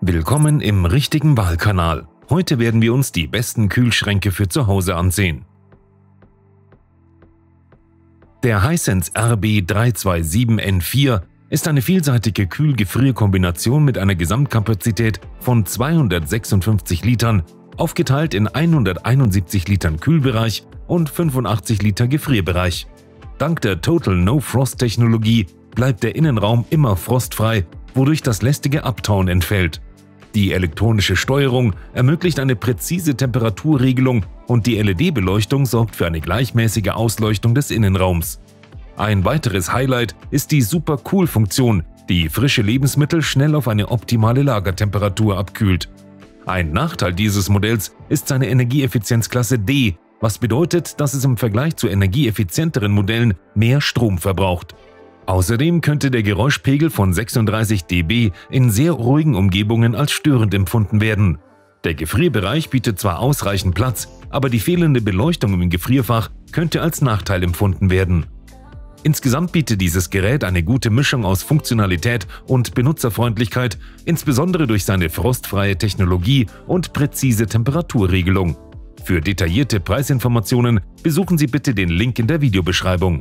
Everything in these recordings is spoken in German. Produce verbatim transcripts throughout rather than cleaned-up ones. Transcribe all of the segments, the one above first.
Willkommen im richtigen Wahlkanal. Heute werden wir uns die besten Kühlschränke für zu Hause ansehen. Der Hisense R B drei zwei sieben N vier ist eine vielseitige Kühl-Gefrier-Kombination mit einer Gesamtkapazität von zweihundertsechsundfünfzig Litern, aufgeteilt in hunderteinundsiebzig Litern Kühlbereich und fünfundachtzig Liter Gefrierbereich. Dank der Total No Frost Technologie bleibt der Innenraum immer frostfrei, wodurch das lästige Abtauen entfällt. Die elektronische Steuerung ermöglicht eine präzise Temperaturregelung und die L E D-Beleuchtung sorgt für eine gleichmäßige Ausleuchtung des Innenraums. Ein weiteres Highlight ist die Super-Cool-Funktion, die frische Lebensmittel schnell auf eine optimale Lagertemperatur abkühlt. Ein Nachteil dieses Modells ist seine Energieeffizienzklasse D, was bedeutet, dass es im Vergleich zu energieeffizienteren Modellen mehr Strom verbraucht. Außerdem könnte der Geräuschpegel von sechsunddreißig Dezibel in sehr ruhigen Umgebungen als störend empfunden werden. Der Gefrierbereich bietet zwar ausreichend Platz, aber die fehlende Beleuchtung im Gefrierfach könnte als Nachteil empfunden werden. Insgesamt bietet dieses Gerät eine gute Mischung aus Funktionalität und Benutzerfreundlichkeit, insbesondere durch seine frostfreie Technologie und präzise Temperaturregelung. Für detaillierte Preisinformationen besuchen Sie bitte den Link in der Videobeschreibung.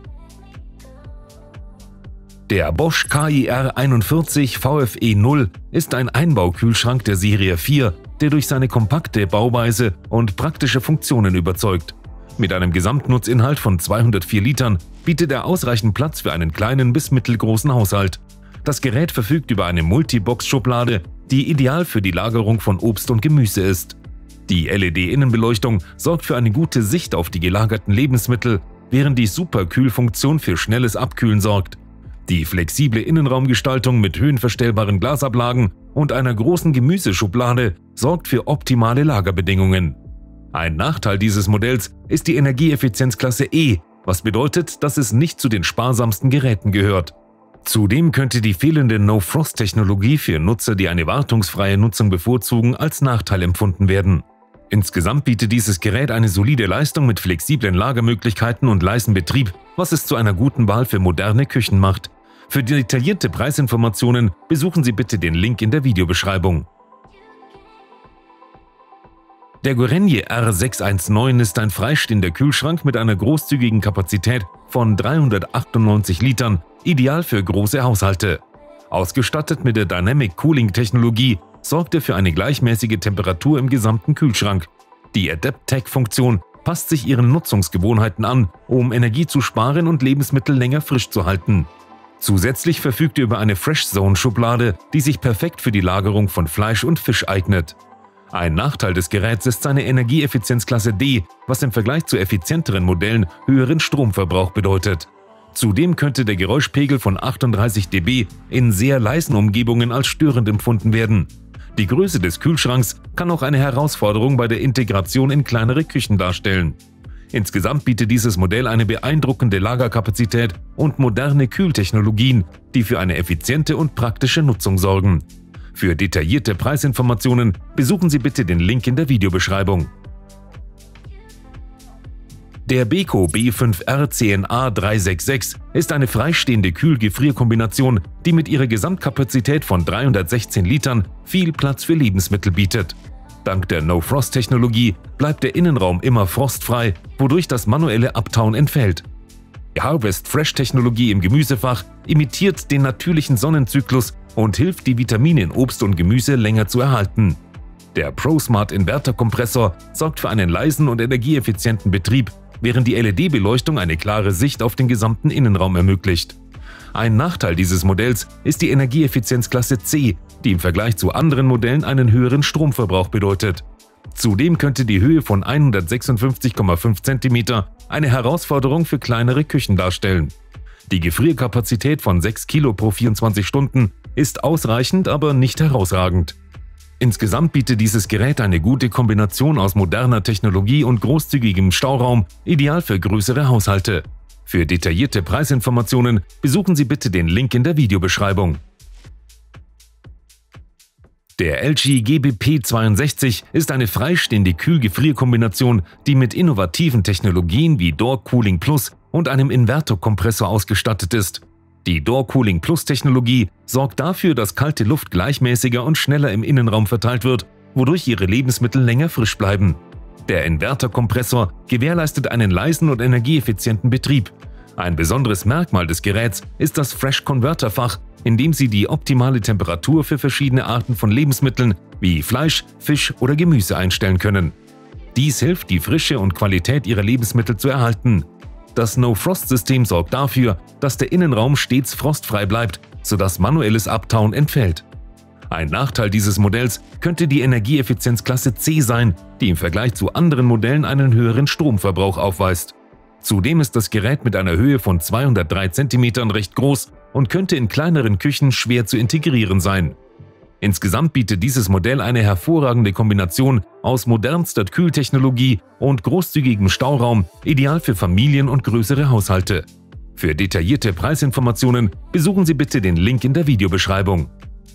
Der Bosch K I R einundvierzig V F E null ist ein Einbaukühlschrank der Serie vier, der durch seine kompakte Bauweise und praktische Funktionen überzeugt. Mit einem Gesamtnutzinhalt von zweihundertvier Litern bietet er ausreichend Platz für einen kleinen bis mittelgroßen Haushalt. Das Gerät verfügt über eine Multibox-Schublade, die ideal für die Lagerung von Obst und Gemüse ist. Die L E D-Innenbeleuchtung sorgt für eine gute Sicht auf die gelagerten Lebensmittel, während die Superkühlfunktion für schnelles Abkühlen sorgt. Die flexible Innenraumgestaltung mit höhenverstellbaren Glasablagen und einer großen Gemüseschublade sorgt für optimale Lagerbedingungen. Ein Nachteil dieses Modells ist die Energieeffizienzklasse E, was bedeutet, dass es nicht zu den sparsamsten Geräten gehört. Zudem könnte die fehlende No-Frost-Technologie für Nutzer, die eine wartungsfreie Nutzung bevorzugen, als Nachteil empfunden werden. Insgesamt bietet dieses Gerät eine solide Leistung mit flexiblen Lagermöglichkeiten und leisem Betrieb, was es zu einer guten Wahl für moderne Küchen macht. Für detaillierte Preisinformationen besuchen Sie bitte den Link in der Videobeschreibung. Der Gorenje R sechs eins neun ist ein freistehender Kühlschrank mit einer großzügigen Kapazität von dreihundertachtundneunzig Litern, ideal für große Haushalte. Ausgestattet mit der Dynamic Cooling Technologie sorgt er für eine gleichmäßige Temperatur im gesamten Kühlschrank. Die Adapt-Tech-Funktion passt sich ihren Nutzungsgewohnheiten an, um Energie zu sparen und Lebensmittel länger frisch zu halten. Zusätzlich verfügt er über eine Fresh-Zone-Schublade, die sich perfekt für die Lagerung von Fleisch und Fisch eignet. Ein Nachteil des Geräts ist seine Energieeffizienzklasse D, was im Vergleich zu effizienteren Modellen höheren Stromverbrauch bedeutet. Zudem könnte der Geräuschpegel von achtunddreißig Dezibel in sehr leisen Umgebungen als störend empfunden werden. Die Größe des Kühlschranks kann auch eine Herausforderung bei der Integration in kleinere Küchen darstellen. Insgesamt bietet dieses Modell eine beeindruckende Lagerkapazität und moderne Kühltechnologien, die für eine effiziente und praktische Nutzung sorgen. Für detaillierte Preisinformationen besuchen Sie bitte den Link in der Videobeschreibung. Der Beko B fünf R C N A dreihundertsechsundsechzig ist eine freistehende Kühl-Gefrier-Kombination, die mit ihrer Gesamtkapazität von dreihundertsechzehn Litern viel Platz für Lebensmittel bietet. Dank der No-Frost-Technologie bleibt der Innenraum immer frostfrei, wodurch das manuelle Abtauen entfällt. Die Harvest-Fresh-Technologie im Gemüsefach imitiert den natürlichen Sonnenzyklus und hilft, die Vitamine in Obst und Gemüse länger zu erhalten. Der ProSmart Inverter-Kompressor sorgt für einen leisen und energieeffizienten Betrieb, während die L E D-Beleuchtung eine klare Sicht auf den gesamten Innenraum ermöglicht. Ein Nachteil dieses Modells ist die Energieeffizienzklasse C, die im Vergleich zu anderen Modellen einen höheren Stromverbrauch bedeutet. Zudem könnte die Höhe von hundertsechsundfünfzig Komma fünf Zentimeter eine Herausforderung für kleinere Küchen darstellen. Die Gefrierkapazität von sechs Kilo pro vierundzwanzig Stunden ist ausreichend, aber nicht herausragend. Insgesamt bietet dieses Gerät eine gute Kombination aus moderner Technologie und großzügigem Stauraum, ideal für größere Haushalte. Für detaillierte Preisinformationen besuchen Sie bitte den Link in der Videobeschreibung. Der L G G B P zweiundsechzig ist eine freistehende Kühl-Gefrier-Kombination, die mit innovativen Technologien wie Door Cooling Plus und einem Inverter-Kompressor ausgestattet ist. Die Door Cooling Plus Technologie sorgt dafür, dass kalte Luft gleichmäßiger und schneller im Innenraum verteilt wird, wodurch Ihre Lebensmittel länger frisch bleiben. Der Inverterkompressor gewährleistet einen leisen und energieeffizienten Betrieb. Ein besonderes Merkmal des Geräts ist das Fresh Converter Fach, in dem Sie die optimale Temperatur für verschiedene Arten von Lebensmitteln wie Fleisch, Fisch oder Gemüse einstellen können. Dies hilft, die Frische und Qualität Ihrer Lebensmittel zu erhalten. Das No-Frost-System sorgt dafür, dass der Innenraum stets frostfrei bleibt, sodass manuelles Abtauen entfällt. Ein Nachteil dieses Modells könnte die Energieeffizienzklasse C sein, die im Vergleich zu anderen Modellen einen höheren Stromverbrauch aufweist. Zudem ist das Gerät mit einer Höhe von zweihundertdrei Zentimetern recht groß und könnte in kleineren Küchen schwer zu integrieren sein. Insgesamt bietet dieses Modell eine hervorragende Kombination aus modernster Kühltechnologie und großzügigem Stauraum, ideal für Familien und größere Haushalte. Für detaillierte Preisinformationen besuchen Sie bitte den Link in der Videobeschreibung.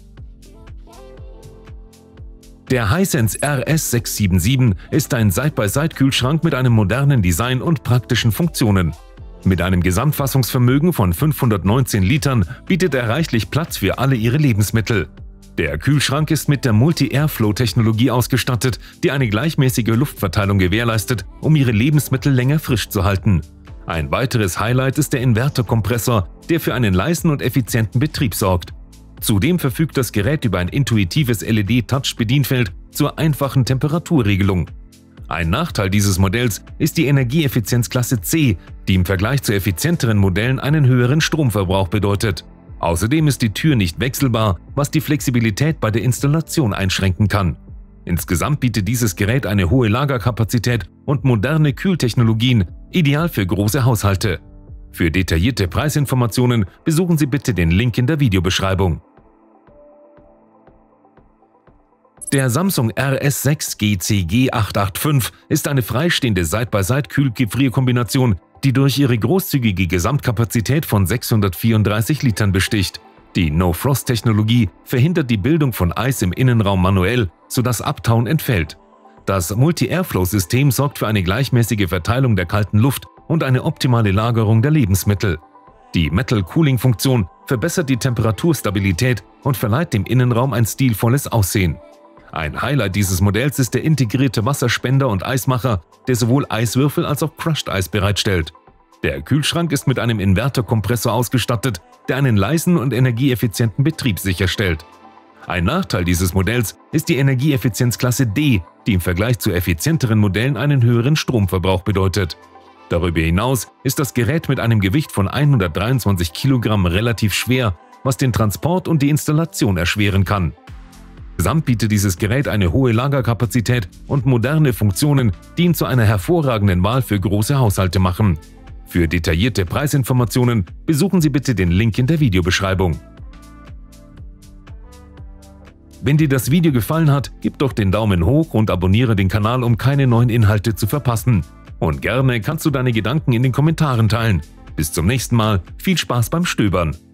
Der Hisense R S sechs sieben sieben ist ein Side-by-Side-Kühlschrank mit einem modernen Design und praktischen Funktionen. Mit einem Gesamtfassungsvermögen von fünfhundertneunzehn Litern bietet er reichlich Platz für alle Ihre Lebensmittel. Der Kühlschrank ist mit der Multi-Airflow-Technologie ausgestattet, die eine gleichmäßige Luftverteilung gewährleistet, um Ihre Lebensmittel länger frisch zu halten. Ein weiteres Highlight ist der Inverterkompressor, der für einen leisen und effizienten Betrieb sorgt. Zudem verfügt das Gerät über ein intuitives L E D-Touch-Bedienfeld zur einfachen Temperaturregelung. Ein Nachteil dieses Modells ist die Energieeffizienzklasse C, die im Vergleich zu effizienteren Modellen einen höheren Stromverbrauch bedeutet. Außerdem ist die Tür nicht wechselbar, was die Flexibilität bei der Installation einschränken kann. Insgesamt bietet dieses Gerät eine hohe Lagerkapazität und moderne Kühltechnologien, ideal für große Haushalte. Für detaillierte Preisinformationen besuchen Sie bitte den Link in der Videobeschreibung. Der Samsung R S sechs G C G acht acht fünf ist eine freistehende Side-by-Side-Kühl-Gefrierkombination, die durch ihre großzügige Gesamtkapazität von sechshundertvierunddreißig Litern besticht. Die No-Frost-Technologie verhindert die Bildung von Eis im Innenraum manuell, sodass Abtauen entfällt. Das Multi-Airflow-System sorgt für eine gleichmäßige Verteilung der kalten Luft und eine optimale Lagerung der Lebensmittel. Die Metal-Cooling-Funktion verbessert die Temperaturstabilität und verleiht dem Innenraum ein stilvolles Aussehen. Ein Highlight dieses Modells ist der integrierte Wasserspender und Eismacher, der sowohl Eiswürfel als auch Crushed Eis bereitstellt. Der Kühlschrank ist mit einem Inverterkompressor ausgestattet, der einen leisen und energieeffizienten Betrieb sicherstellt. Ein Nachteil dieses Modells ist die Energieeffizienzklasse D, die im Vergleich zu effizienteren Modellen einen höheren Stromverbrauch bedeutet. Darüber hinaus ist das Gerät mit einem Gewicht von hundertdreiundzwanzig Kilogramm relativ schwer, was den Transport und die Installation erschweren kann. Insgesamt bietet dieses Gerät eine hohe Lagerkapazität und moderne Funktionen, die ihn zu einer hervorragenden Wahl für große Haushalte machen. Für detaillierte Preisinformationen besuchen Sie bitte den Link in der Videobeschreibung. Wenn dir das Video gefallen hat, gib doch den Daumen hoch und abonniere den Kanal, um keine neuen Inhalte zu verpassen. Und gerne kannst du deine Gedanken in den Kommentaren teilen. Bis zum nächsten Mal, viel Spaß beim Stöbern!